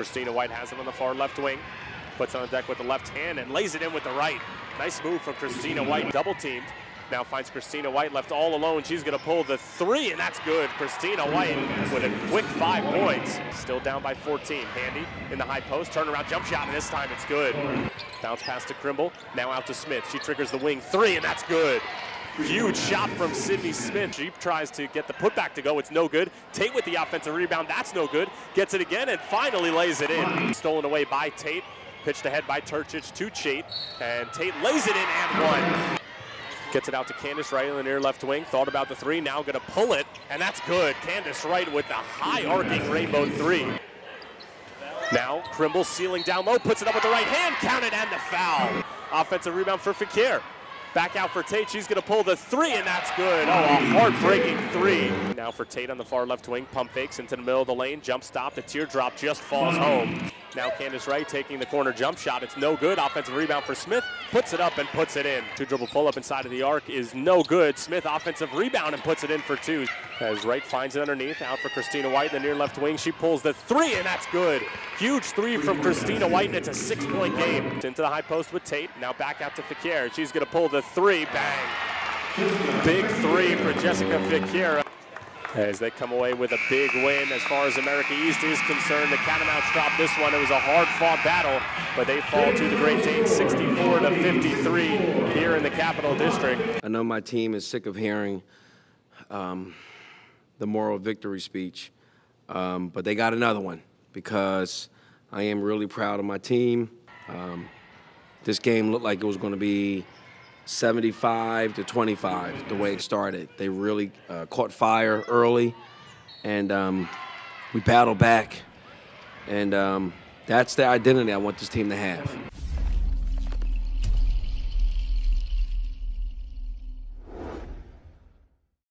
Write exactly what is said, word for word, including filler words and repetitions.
Christina White has him on the far left wing. Puts on the deck with the left hand and lays it in with the right. Nice move from Christina White, double teamed. Now finds Christina White left all alone. She's gonna pull the three, and that's good. Christina White with a quick five points. Still down by fourteen. Handy in the high post, turnaround jump shot, and this time it's good. Bounce pass to Krimble, now out to Smith. She triggers the wing three, and that's good. Huge shot from Sydney Smith. She tries to get the putback to go, it's no good. Tate with the offensive rebound, that's no good. Gets it again and finally lays it in. Stolen away by Tate. Pitched ahead by Turchich to Tate, and Tate lays it in and one. Gets it out to Candace Wright in the near left wing. Thought about the three, now gonna pull it, and that's good. Candace Wright with the high arcing rainbow three. Now Krimble sealing down low, puts it up with the right hand, counted and the foul. Offensive rebound for Fakir. Back out for Tate, she's gonna pull the three, and that's good. Oh, a heartbreaking three. Now for Tate on the far left wing, pump fakes into the middle of the lane, jump stop, the teardrop just falls home. Now Candace Wright taking the corner jump shot, it's no good. Offensive rebound for Smith, puts it up and puts it in. Two dribble pull up inside of the arc is no good. Smith offensive rebound and puts it in for two. As Wright finds it underneath, out for Christina White in the near left wing, she pulls the three, and that's good. Huge three from Christina White, and it's a six point game. Into the high post with Tate, now back out to Fakir. She's gonna pull the three, bang. Big three for Jessica Fakir. As they come away with a big win as far as America East is concerned. The Catamounts dropped this one. It was a hard-fought battle, but they fall to the Great Danes sixty-four to fifty-three here in the Capital District. I know my team is sick of hearing um, the moral victory speech, um, but they got another one because I am really proud of my team. Um, this game looked like it was going to be seventy-five to twenty-five, the way it started. They really uh, caught fire early, and um, we battled back. And um, that's the identity I want this team to have.